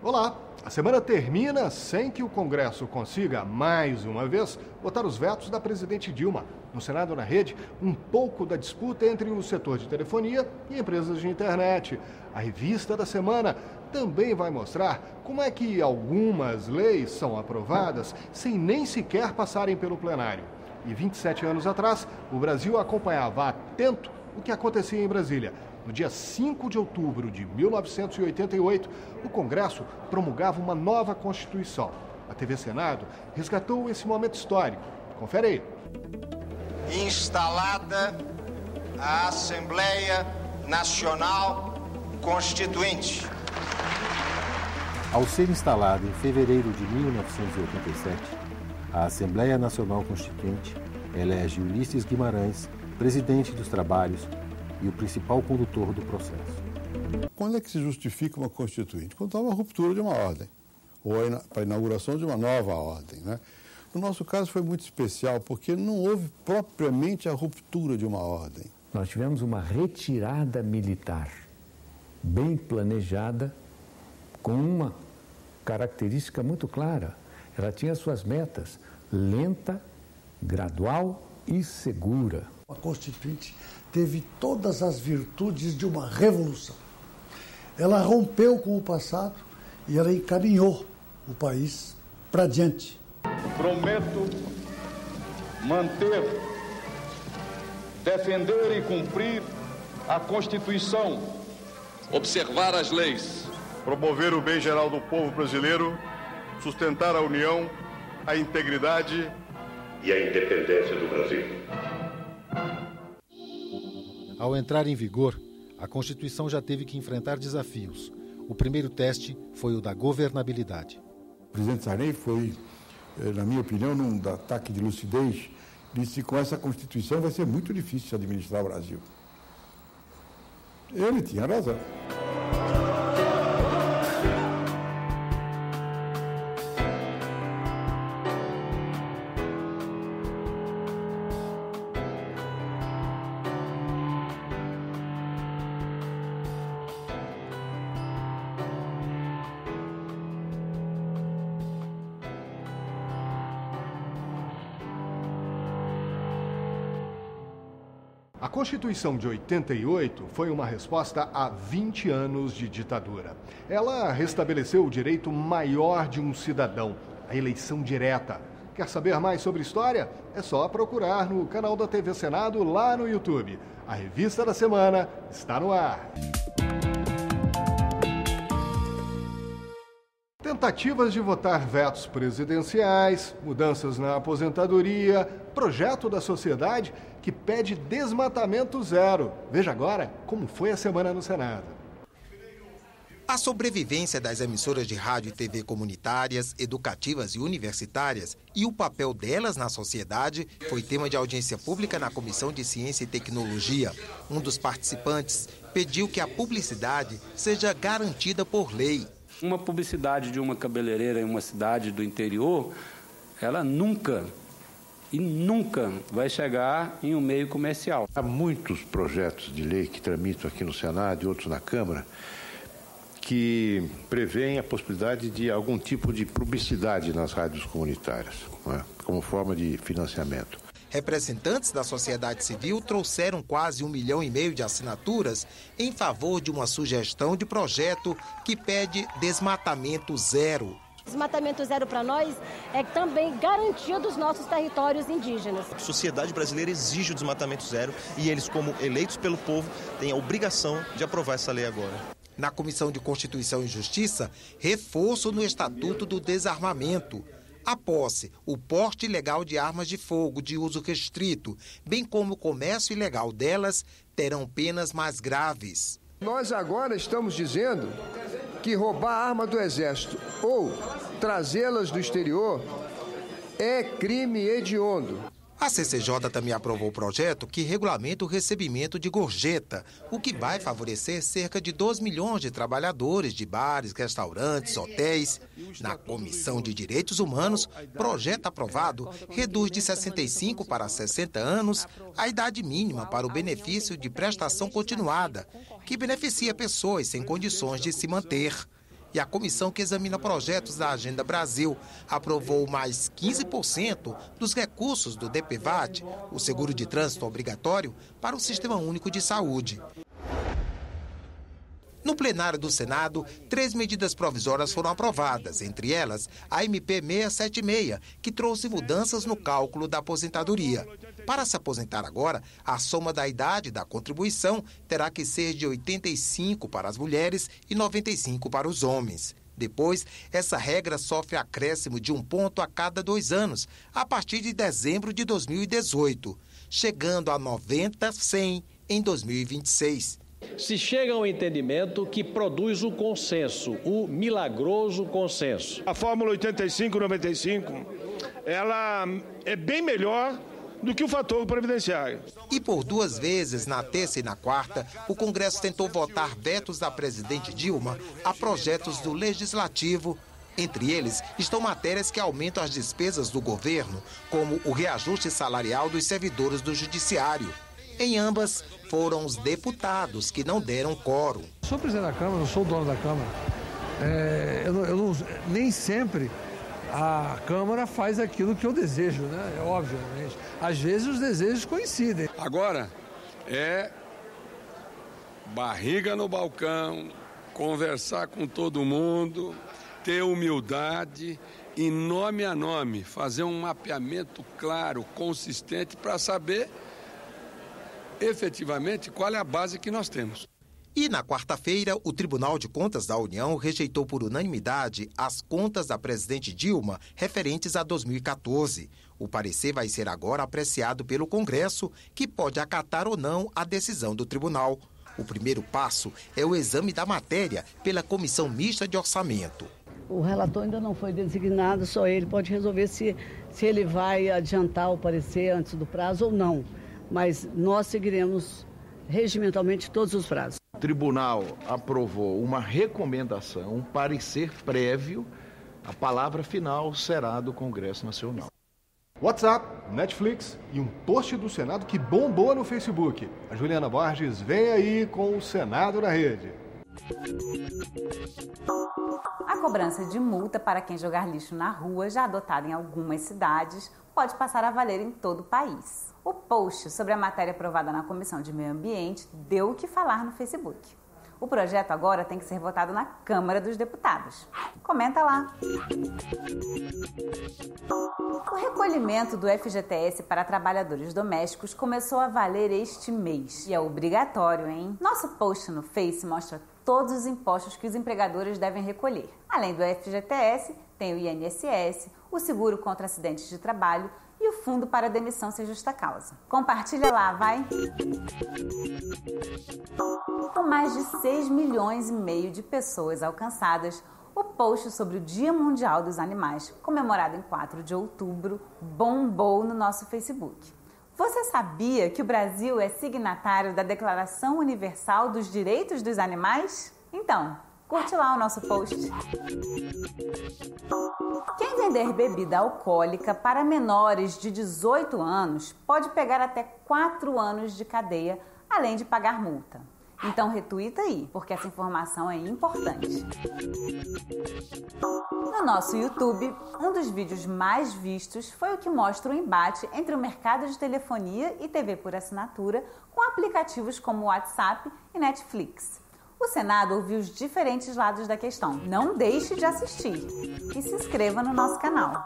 Olá! A semana termina sem que o Congresso consiga, mais uma vez, votar os vetos da presidente Dilma. No Senado na Rede, um pouco da disputa entre o setor de telefonia e empresas de internet. A revista da semana também vai mostrar como é que algumas leis são aprovadas sem nem sequer passarem pelo plenário. E 27 anos atrás, o Brasil acompanhava atento o que acontecia em Brasília. No dia 5 de outubro de 1988, o Congresso promulgava uma nova Constituição. A TV Senado resgatou esse momento histórico. Confere aí. Instalada a Assembleia Nacional Constituinte. Ao ser instalada em fevereiro de 1987, a Assembleia Nacional Constituinte elege Ulisses Guimarães, presidente dos trabalhos e o principal condutor do processo. Quando é que se justifica uma Constituinte? Quando há uma ruptura de uma ordem, ou para a inauguração de uma nova ordem, né? No nosso caso foi muito especial, porque não houve propriamente a ruptura de uma ordem. Nós tivemos uma retirada militar bem planejada, com uma característica muito clara. Ela tinha suas metas: lenta, gradual e segura. A Constituinte teve todas as virtudes de uma revolução. Ela rompeu com o passado e ela encaminhou o país para diante. Prometo manter, defender e cumprir a Constituição, observar as leis, promover o bem geral do povo brasileiro, sustentar a união, a integridade e a independência do Brasil. Ao entrar em vigor, a Constituição já teve que enfrentar desafios. O primeiro teste foi o da governabilidade. O presidente Sarney foi, na minha opinião, num ataque de lucidez, disse que com essa Constituição vai ser muito difícil administrar o Brasil. Ele tinha razão. A Constituição de 88 foi uma resposta a 20 anos de ditadura. Ela restabeleceu o direito maior de um cidadão, a eleição direta. Quer saber mais sobre história? É só procurar no canal da TV Senado lá no YouTube. A revista da semana está no ar. Tentativas de votar vetos presidenciais, mudanças na aposentadoria, projeto da sociedade que pede desmatamento zero. Veja agora como foi a semana no Senado. A sobrevivência das emissoras de rádio e TV comunitárias, educativas e universitárias e o papel delas na sociedade foi tema de audiência pública na Comissão de Ciência e Tecnologia. Um dos participantes pediu que a publicidade seja garantida por lei. Uma publicidade de uma cabeleireira em uma cidade do interior, ela nunca vai chegar em um meio comercial. Há muitos projetos de lei que tramitam aqui no Senado e outros na Câmara que prevêem a possibilidade de algum tipo de publicidade nas rádios comunitárias, né, como forma de financiamento. Representantes da sociedade civil trouxeram quase 1,5 milhão de assinaturas em favor de uma sugestão de projeto que pede desmatamento zero. Desmatamento zero para nós é também garantia dos nossos territórios indígenas. A sociedade brasileira exige o desmatamento zero e eles, como eleitos pelo povo, têm a obrigação de aprovar essa lei agora. Na Comissão de Constituição e Justiça, reforço no Estatuto do Desarmamento. A posse, o porte ilegal de armas de fogo de uso restrito, bem como o comércio ilegal delas, terão penas mais graves. Nós agora estamos dizendo que roubar arma do Exército ou trazê-las do exterior é crime hediondo. A CCJ também aprovou o projeto que regulamenta o recebimento de gorjeta, o que vai favorecer cerca de 2 milhões de trabalhadores de bares, restaurantes, hotéis. Na Comissão de Direitos Humanos, projeto aprovado reduz de 65 para 60 anos a idade mínima para o benefício de prestação continuada, que beneficia pessoas sem condições de se manter. E a comissão que examina projetos da Agenda Brasil aprovou mais 15% dos recursos do DPVAT, o seguro de trânsito obrigatório, para o Sistema Único de Saúde. No plenário do Senado, 3 medidas provisórias foram aprovadas, entre elas a MP 676, que trouxe mudanças no cálculo da aposentadoria. Para se aposentar agora, a soma da idade da contribuição terá que ser de 85 para as mulheres e 95 para os homens. Depois, essa regra sofre acréscimo de 1 ponto a cada 2 anos, a partir de dezembro de 2018, chegando a 90/100 em 2026. Se chega ao entendimento que produz o consenso, o milagroso consenso. A fórmula 85-95, ela é bem melhor do que o fator previdenciário. E por 2 vezes, na terça e na quarta, o Congresso tentou votar vetos da presidente Dilma a projetos do Legislativo. Entre eles estão matérias que aumentam as despesas do governo, como o reajuste salarial dos servidores do Judiciário. Em ambas, foram os deputados que não deram quórum. Sou presidente da Câmara, eu sou o dono da Câmara. Nem sempre a Câmara faz aquilo que eu desejo, né? Obviamente. Às vezes os desejos coincidem. Agora é barriga no balcão, conversar com todo mundo, ter humildade e nome a nome, fazer um mapeamento claro, consistente para saber efetivamente qual é a base que nós temos. E na quarta-feira, o Tribunal de Contas da União rejeitou por unanimidade as contas da presidente Dilma referentes a 2014. O parecer vai ser agora apreciado pelo Congresso, que pode acatar ou não a decisão do tribunal. O primeiro passo é o exame da matéria pela Comissão Mista de Orçamento. O relator ainda não foi designado, só ele pode resolver se ele vai adiantar o parecer antes do prazo ou não. Mas nós seguiremos regimentalmente todos os prazos. O tribunal aprovou uma recomendação, um parecer prévio, a palavra final será do Congresso Nacional. WhatsApp, Netflix e um post do Senado que bombou no Facebook. A Juliana Borges vem aí com o Senado na Rede. A cobrança de multa para quem jogar lixo na rua, já adotada em algumas cidades, pode passar a valer em todo o país. O post sobre a matéria aprovada na Comissão de Meio Ambiente deu o que falar no Facebook. O projeto agora tem que ser votado na Câmara dos Deputados. Comenta lá. O recolhimento do FGTS para trabalhadores domésticos começou a valer este mês. E é obrigatório, hein? Nosso post no Face mostra todos os impostos que os empregadores devem recolher. Além do FGTS, tem o INSS, o seguro contra acidentes de trabalho e o fundo para demissão sem justa causa. Compartilha lá, vai! Com mais de 6,5 milhões de pessoas alcançadas, o post sobre o Dia Mundial dos Animais, comemorado em 4 de outubro, bombou no nosso Facebook. Você sabia que o Brasil é signatário da Declaração Universal dos Direitos dos Animais? Então, curte lá o nosso post. Quem vender bebida alcoólica para menores de 18 anos pode pegar até 4 anos de cadeia, além de pagar multa. Então retuita aí, porque essa informação é importante. No nosso YouTube, um dos vídeos mais vistos foi o que mostra o embate entre o mercado de telefonia e TV por assinatura com aplicativos como WhatsApp e Netflix. O Senado ouviu os diferentes lados da questão. Não deixe de assistir e se inscreva no nosso canal.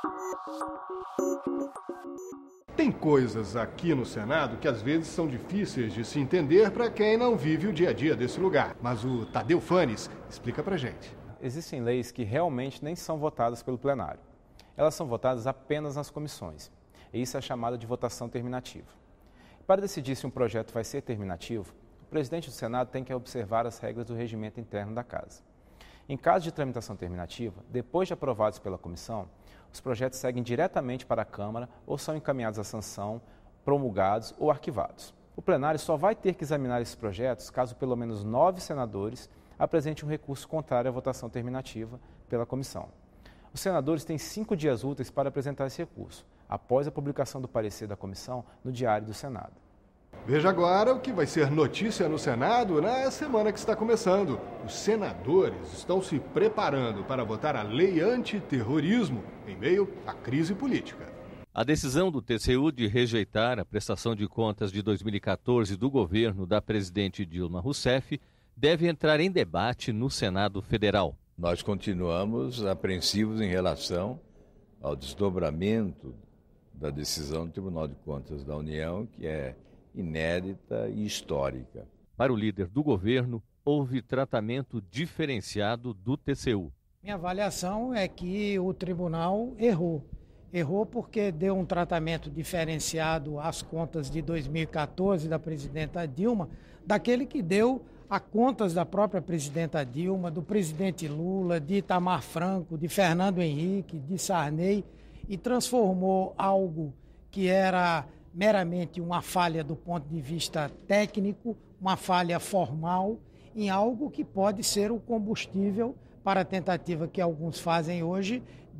Tem coisas aqui no Senado que às vezes são difíceis de se entender para quem não vive o dia a dia desse lugar. Mas o Tadeu Fanes explica pra gente. Existem leis que realmente nem são votadas pelo plenário. Elas são votadas apenas nas comissões. E isso é chamado de votação terminativa. Para decidir se um projeto vai ser terminativo, o presidente do Senado tem que observar as regras do regimento interno da Casa. Em caso de tramitação terminativa, depois de aprovados pela comissão, os projetos seguem diretamente para a Câmara ou são encaminhados à sanção, promulgados ou arquivados. O plenário só vai ter que examinar esses projetos caso pelo menos 9 senadores apresentem um recurso contrário à votação terminativa pela comissão. Os senadores têm 5 dias úteis para apresentar esse recurso, após a publicação do parecer da comissão no Diário do Senado. Veja agora o que vai ser notícia no Senado na semana que está começando. Os senadores estão se preparando para votar a lei antiterrorismo em meio à crise política. A decisão do TCU de rejeitar a prestação de contas de 2014 do governo da presidente Dilma Rousseff deve entrar em debate no Senado Federal. Nós continuamos apreensivos em relação ao desdobramento da decisão do Tribunal de Contas da União, que é inédita e histórica. Para o líder do governo, houve tratamento diferenciado do TCU. Minha avaliação é que o tribunal errou. Errou porque deu um tratamento diferenciado às contas de 2014 da presidenta Dilma, daquele que deu a contas da própria presidenta Dilma, do presidente Lula, de Itamar Franco, de Fernando Henrique, de Sarney, e transformou algo que era meramente uma falha do ponto de vista técnico, uma falha formal, em algo que pode ser o combustível para a tentativa que alguns fazem hoje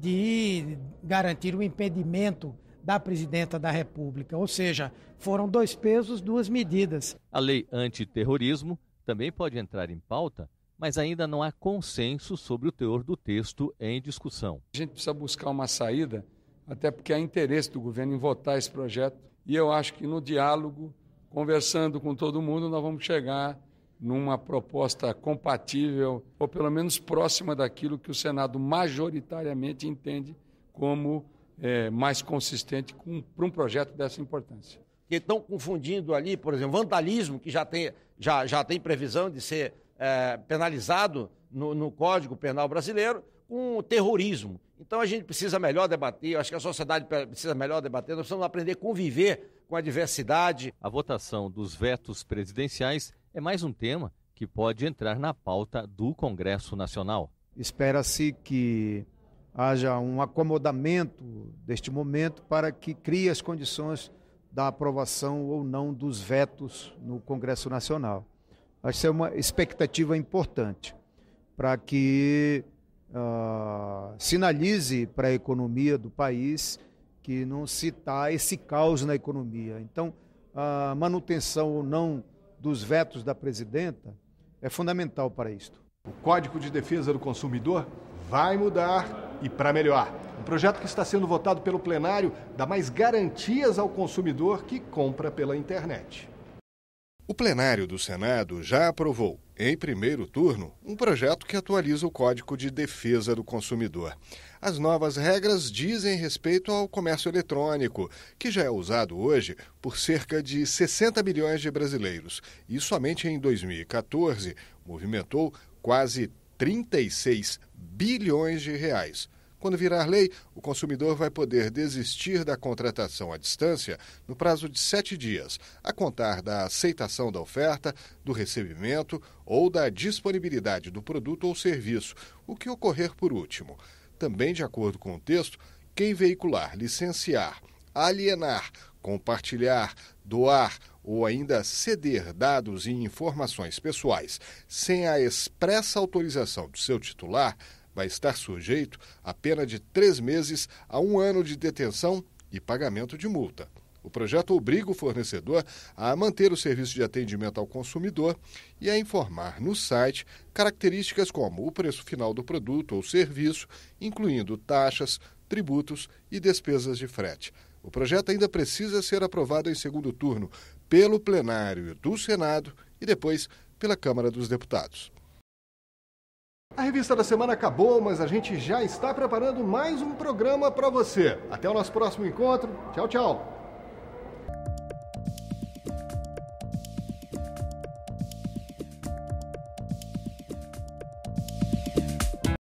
de garantir o impedimento da presidenta da República. Ou seja, foram 2 pesos, 2 medidas. A lei antiterrorismo também pode entrar em pauta, mas ainda não há consenso sobre o teor do texto em discussão. A gente precisa buscar uma saída, até porque há interesse do governo em votar esse projeto. E eu acho que no diálogo, conversando com todo mundo, nós vamos chegar numa proposta compatível, ou pelo menos próxima daquilo que o Senado majoritariamente entende como mais consistente para um projeto dessa importância. Que estão confundindo ali, por exemplo, vandalismo, que já tem previsão de ser penalizado no Código Penal brasileiro, com terrorismo. Então a gente precisa melhor debater, eu acho que a sociedade precisa melhor debater, nós precisamos aprender a conviver com a diversidade. A votação dos vetos presidenciais é mais um tema que pode entrar na pauta do Congresso Nacional. Espera-se que haja um acomodamento deste momento para que crie as condições da aprovação ou não dos vetos no Congresso Nacional. Acho que é uma expectativa importante para que sinalize para a economia do país que não se está esse caos na economia. Então, a manutenção ou não dos vetos da presidenta é fundamental para isto. O Código de Defesa do Consumidor vai mudar e para melhor. Um projeto que está sendo votado pelo plenário dá mais garantias ao consumidor que compra pela internet. O plenário do Senado já aprovou, em primeiro turno, um projeto que atualiza o Código de Defesa do Consumidor. As novas regras dizem respeito ao comércio eletrônico, que já é usado hoje por cerca de 60 milhões de brasileiros e somente em 2014 movimentou quase 36 bilhões de reais. Quando virar lei, o consumidor vai poder desistir da contratação à distância no prazo de 7 dias, a contar da aceitação da oferta, do recebimento ou da disponibilidade do produto ou serviço, o que ocorrer por último. Também, de acordo com o texto, quem veicular, licenciar, alienar, compartilhar, doar ou ainda ceder dados e informações pessoais sem a expressa autorização de seu titular vai estar sujeito a pena de 3 meses a 1 ano de detenção e pagamento de multa. O projeto obriga o fornecedor a manter o serviço de atendimento ao consumidor e a informar no site características como o preço final do produto ou serviço, incluindo taxas, tributos e despesas de frete. O projeto ainda precisa ser aprovado em segundo turno pelo plenário do Senado e depois pela Câmara dos Deputados. A revista da semana acabou, mas a gente já está preparando mais um programa para você. Até o nosso próximo encontro. Tchau, tchau.